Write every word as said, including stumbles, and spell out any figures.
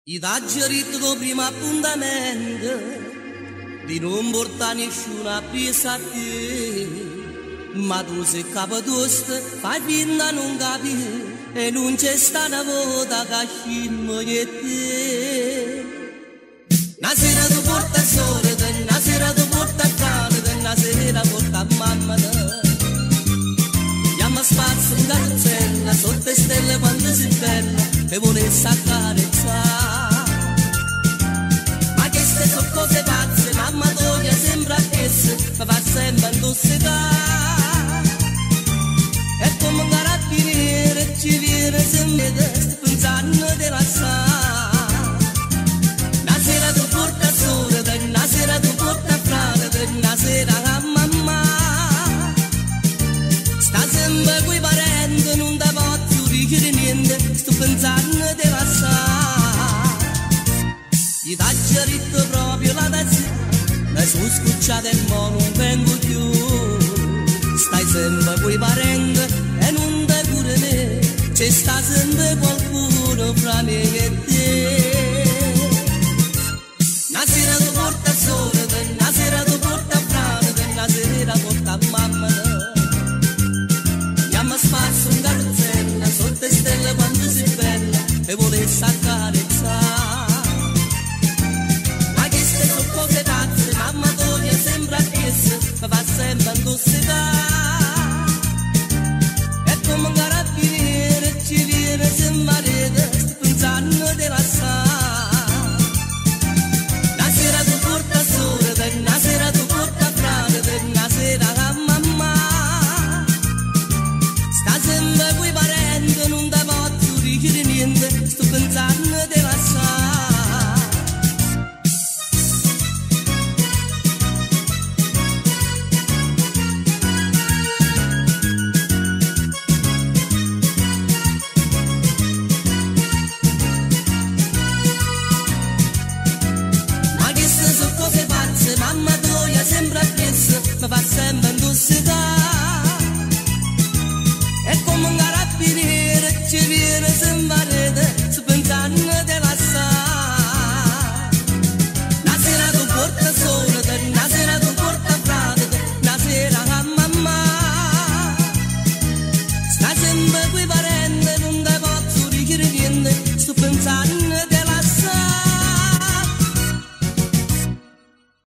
Gli t'ha giurito prima appuntamento di non portare nessuna presa a te, ma tu sei capitosta, fai finta non capire e non c'è stata volta che scimmo di te. Una sera tu porta il sole, una sera tu porta il cane, una sera porta mamma te. Chiama spazio in carrozzella, sotto le stelle quando si bella, e volesse accarezzare. Ma queste sono cose pazze, mamma tua sembra che se mi fa sempre intossicare. E come un carabiniere ci viene sempre pensando di lasciare. Una sera tu porta il sole, una sera tu porta il frate, una sera a mamma. Sta sempre coi parenti, non ti posso dire niente, sto pensando di lasciare. Gli t'ha giurito proprio la testa, mi sono scocciata e mo non vengo più. Stai sempre coi parenti e non te cure me, c'è sta sempre qualcuno fra me e te.